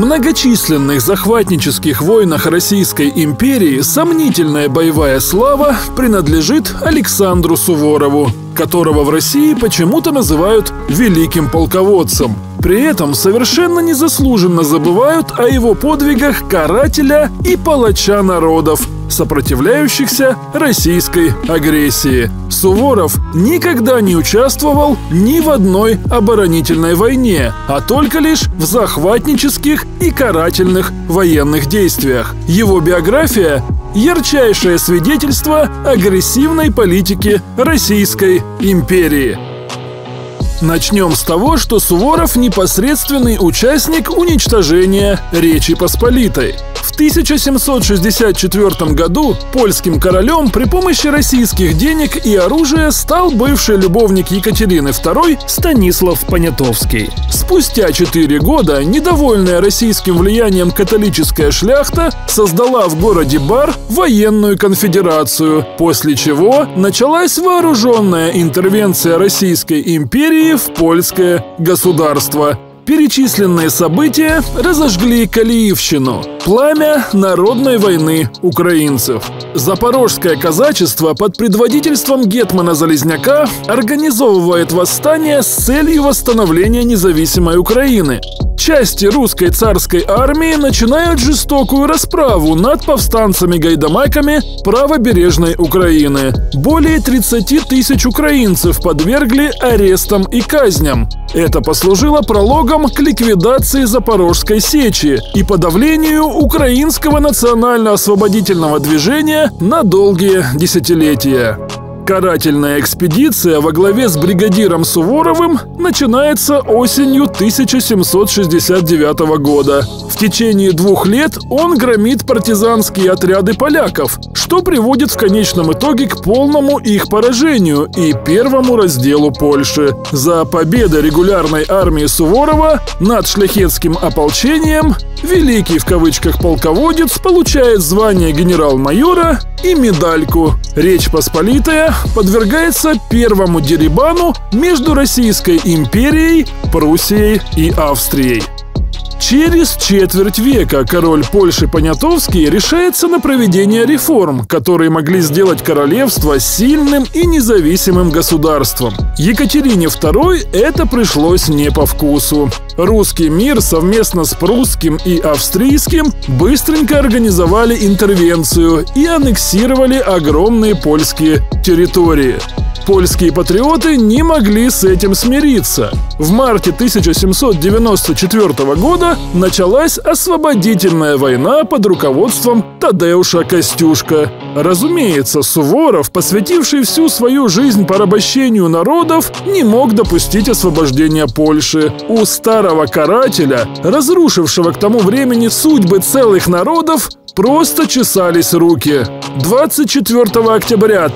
многочисленных захватнических войнах Российской империи сомнительная боевая слава принадлежит Александру Суворову, которого в России почему-то называют великим полководцем. При этом совершенно незаслуженно забывают о его подвигах карателя и палача народов, сопротивляющихся российской агрессии. Суворов никогда не участвовал ни в одной оборонительной войне, а только лишь в захватнических и карательных военных действиях. Его биография – ярчайшее свидетельство агрессивной политики Российской империи. Начнем с того, что Суворов – непосредственный участник уничтожения Речи Посполитой. В 1764 году польским королем при помощи российских денег и оружия стал бывший любовник Екатерины II Станислав Понятовский. Спустя 4 года недовольная российским влиянием католическая шляхта создала в городе Бар военную конфедерацию, после чего началась вооруженная интервенция Российской империи в польское государство. Перечисленные события разожгли Калиевщину – пламя народной войны украинцев. Запорожское казачество под предводительством гетмана Залезняка организовывает восстание с целью восстановления независимой Украины. Части русской царской армии начинают жестокую расправу над повстанцами-гайдамаками правобережной Украины. Более 30 тысяч украинцев подвергли арестам и казням. Это послужило прологом к ликвидации Запорожской сечи и подавлению украинского национально-освободительного движения на долгие десятилетия. Карательная экспедиция во главе с бригадиром Суворовым начинается осенью 1769 года. В течение 2 лет он громит партизанские отряды поляков, что приводит в конечном итоге к полному их поражению и первому разделу Польши. За победы регулярной армии Суворова над шляхетским ополчением великий в кавычках полководец получает звание генерал-майора и медальку. Речь Посполитая подвергается первому дерибану между Российской империей, Пруссией и Австрией. Через четверть века король Польши Понятовский решается на проведение реформ, которые могли сделать королевство сильным и независимым государством. Екатерине II это пришлось не по вкусу. Русский мир совместно с прусским и австрийским быстренько организовали интервенцию и аннексировали огромные польские территории. Польские патриоты не могли с этим смириться. В марте 1794 года началась освободительная война под руководством Тадеуша Костюшка. Разумеется, Суворов, посвятивший всю свою жизнь порабощению народов, не мог допустить освобождения Польши. У старого карателя, разрушившего к тому времени судьбы целых народов, просто чесались руки. 24 октября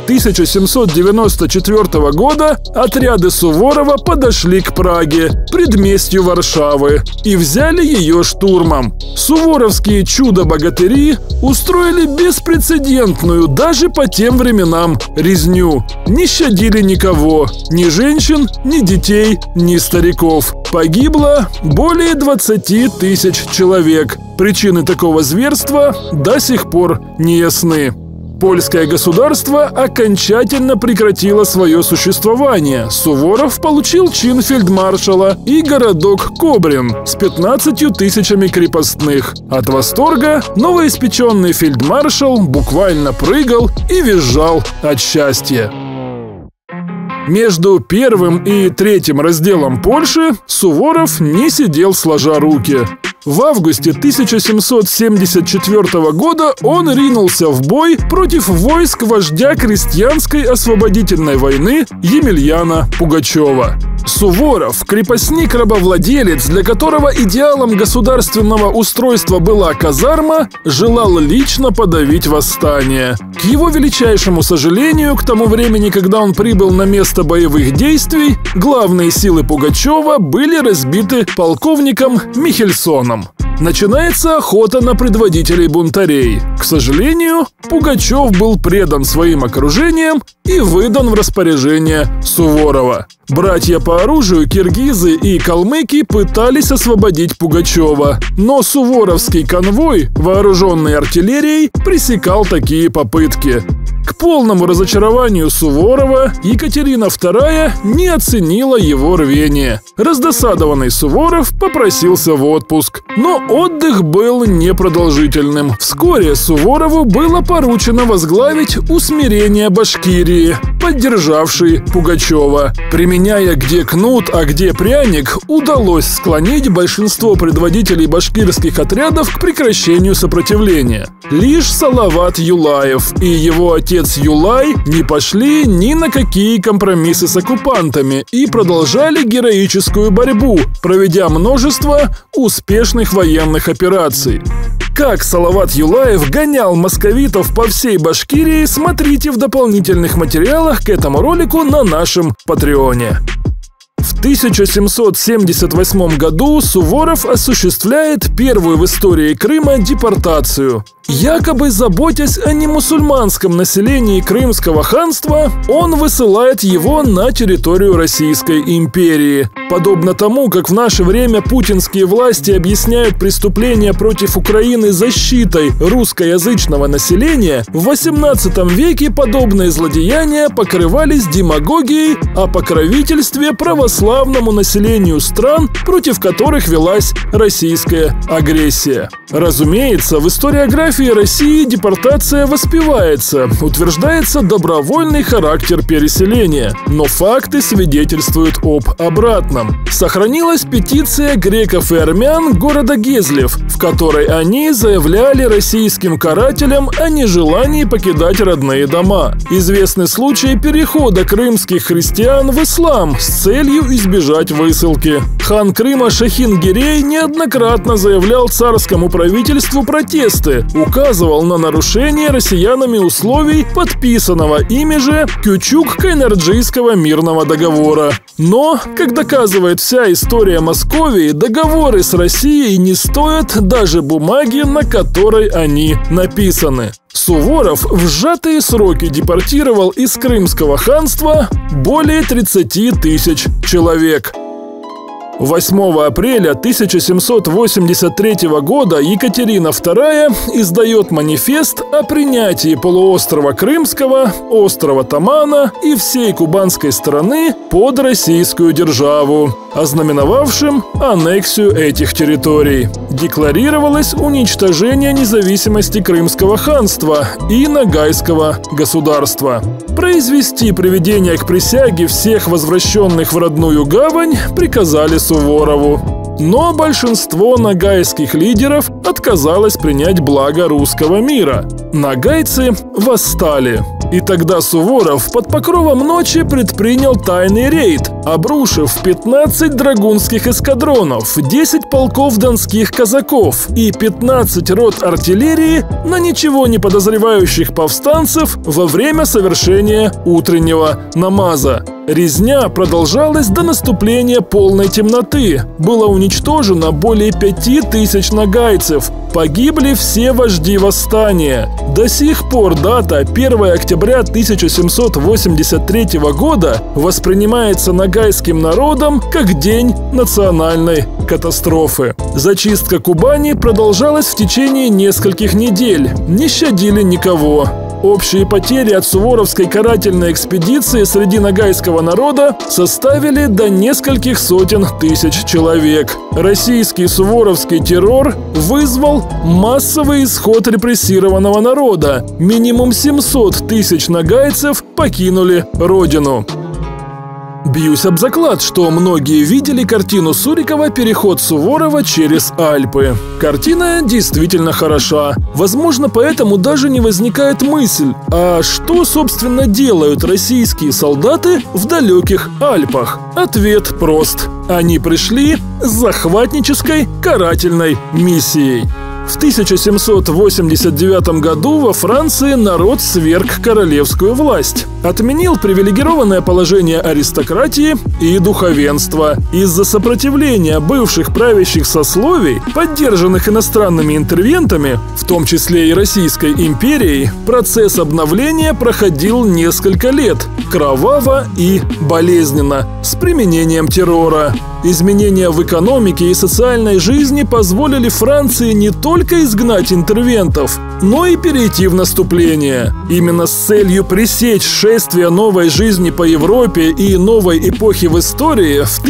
1794 года отряды Суворова подошли к Праге, предместью Варшавы, и взяли ее штурмом. Суворовские чудо-богатыри устроили беспрецедентную даже по тем временам резню. Не щадили никого, ни женщин, ни детей, ни стариков. Погибло более 20 тысяч человек. Причины такого зверства до сих пор не ясны. Польское государство окончательно прекратило свое существование. Суворов получил чин фельдмаршала и городок Кобрин с 15 тысячами крепостных. От восторга новоиспеченный фельдмаршал буквально прыгал и визжал от счастья. Между первым и третьим разделом Польши Суворов не сидел сложа руки. В августе 1774 года он ринулся в бой против войск вождя крестьянской освободительной войны Емельяна Пугачева. Суворов, крепостник-рабовладелец, для которого идеалом государственного устройства была казарма, желал лично подавить восстание. К его величайшему сожалению, к тому времени, когда он прибыл на место боевых действий, главные силы Пугачева были разбиты полковником Михельсоном. Начинается охота на предводителей бунтарей. К сожалению, Пугачев был предан своим окружением и выдан в распоряжение Суворова. Братья по оружию киргизы и калмыки пытались освободить Пугачева, но суворовский конвой, вооруженный артиллерией, пресекал такие попытки. К полному разочарованию Суворова Екатерина II не оценила его рвение. Раздосадованный Суворов попросился в отпуск, но отдых был непродолжительным. Вскоре Суворову было поручено возглавить усмирение Башкирии, поддержавший Пугачева. Применяя где кнут, а где пряник, удалось склонить большинство предводителей башкирских отрядов к прекращению сопротивления. Лишь Салават Юлаев и его отец Юлай не пошли ни на какие компромиссы с оккупантами и продолжали героическую борьбу, проведя множество успешных военных операций. Как Салават Юлаев гонял московитов по всей Башкирии, смотрите в дополнительных материалах к этому ролику на нашем Патреоне. В 1778 году Суворов осуществляет первую в истории Крыма депортацию. Якобы заботясь о немусульманском населении Крымского ханства, он высылает его на территорию Российской империи. Подобно тому, как в наше время путинские власти объясняют преступления против Украины защитой русскоязычного населения, в 18 веке подобные злодеяния покрывались демагогией о покровительстве православному населению стран, против которых велась российская агрессия. Разумеется, в историографии России депортация воспевается, утверждается добровольный характер переселения, но факты свидетельствуют об обратном. Сохранилась петиция греков и армян города Гезлев, в которой они заявляли российским карателям о нежелании покидать родные дома. Известны случаи перехода крымских христиан в ислам с целью избежать высылки. Хан Крыма Шахин-Гирей неоднократно заявлял царскому правительству протесты, указывал на нарушение россиянами условий подписанного ими же Кючук-Кайнарджийского мирного договора. Но, как доказывает вся история Московии, договоры с Россией не стоят даже бумаги, на которой они написаны. Суворов в сжатые сроки депортировал из Крымского ханства более 30 тысяч человек. 8 апреля 1783 года Екатерина II издает манифест о принятии полуострова Крымского, острова Тамана и всей кубанской страны под российскую державу, ознаменовавшим аннексию этих территорий. Декларировалось уничтожение независимости Крымского ханства и Ногайского государства. Произвести приведение к присяге всех возвращенных в родную гавань приказали Суворову. Но большинство ногайских лидеров отказалось принять благо русского мира. Ногайцы восстали. И тогда Суворов под покровом ночи предпринял тайный рейд, обрушив 15 драгунских эскадронов, 10 полков донских казаков и 15 рот артиллерии на ничего не подозревающих повстанцев во время совершения утреннего намаза. Резня продолжалась до наступления полной темноты. Было уничтожено более 5000 ногайцев. Погибли все вожди восстания. До сих пор дата 1 октября 1783 года воспринимается ногайским народом как день национальной катастрофы. Зачистка Кубани продолжалась в течение нескольких недель. Не щадили никого. Общие потери от суворовской карательной экспедиции среди ногайского народа составили до нескольких сотен тысяч человек. Российский суворовский террор вызвал массовый исход репрессированного народа. Минимум 700 тысяч ногайцев покинули родину. Бьюсь об заклад, что многие видели картину Сурикова «Переход Суворова через Альпы». Картина действительно хороша. Возможно, поэтому даже не возникает мысль, а что, собственно, делают российские солдаты в далеких Альпах? Ответ прост. Они пришли с захватнической карательной миссией. В 1789 году во Франции народ сверг королевскую власть. Отменил привилегированное положение аристократии и духовенства. Из-за сопротивления бывших правящих сословий, поддержанных иностранными интервентами, в том числе и Российской империей, процесс обновления проходил несколько лет, кроваво и болезненно, с применением террора. Изменения в экономике и социальной жизни позволили Франции не только изгнать интервентов, но и перейти в наступление. Именно с целью пресечь шествие новой жизни по Европе и новой эпохи в истории в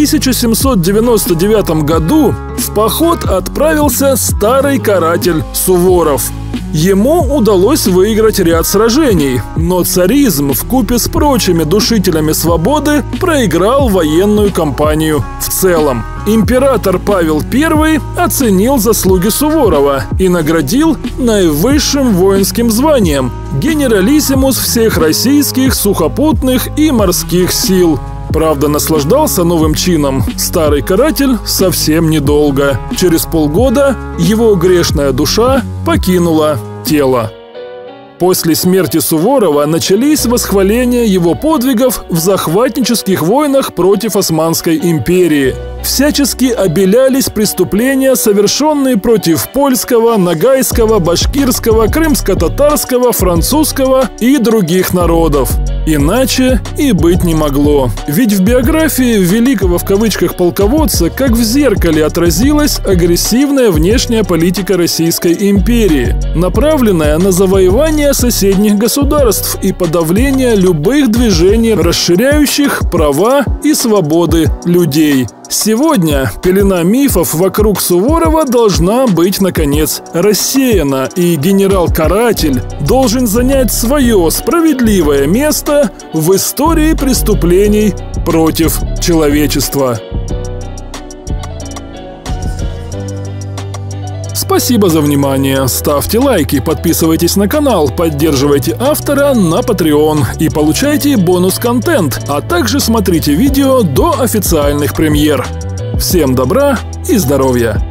1799 году в поход отправился старый каратель Суворов. Ему удалось выиграть ряд сражений, но царизм вкупе с прочими душителями свободы проиграл военную кампанию в целом. Император Павел I оценил заслуги Суворова и наградил наивысшим воинским званием – генералиссимус всех российских сухопутных и морских сил. Правда, наслаждался новым чином старый каратель совсем недолго. Через полгода его грешная душа покинула тело. После смерти Суворова начались восхваления его подвигов в захватнических войнах против Османской империи. Всячески обелялись преступления, совершенные против польского, ногайского, башкирского, крымско-татарского, французского и других народов. Иначе и быть не могло. Ведь в биографии великого в кавычках полководца как в зеркале отразилась агрессивная внешняя политика Российской империи, направленная на завоевание соседних государств и подавление любых движений, расширяющих права и свободы людей. Сегодня пелена мифов вокруг Суворова должна быть, наконец, рассеяна, и генерал-каратель должен занять свое справедливое место в истории преступлений против человечества. Спасибо за внимание. Ставьте лайки, подписывайтесь на канал, поддерживайте автора на Patreon и получайте бонус-контент, а также смотрите видео до официальных премьер. Всем добра и здоровья!